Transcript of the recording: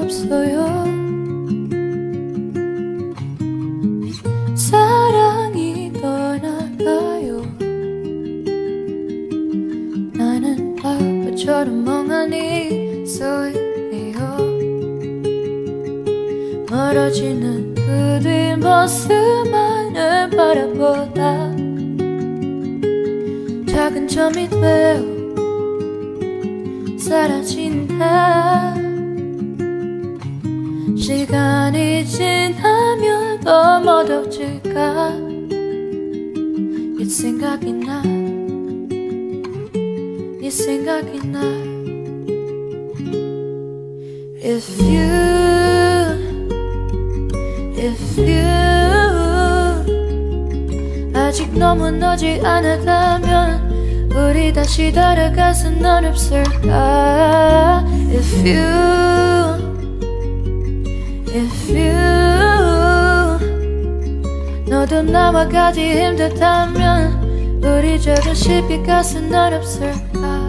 없어요. 사랑이 떠나가요. 나는 바보처럼 멍하니 서있네요. 멀어지는 그 뒷모습만을 바라보다 작은 점이 되어 사라진다. 시간이 지나면 더 멀어질까. 네 생각이 나, 네 생각이 나. If you 아직 너무 너지 않았다면 우리 다시 돌아갈 수는 없을까. If you 너도 나와 같이 힘들다면 우리 조금 쉽게 갈 수는 없을까.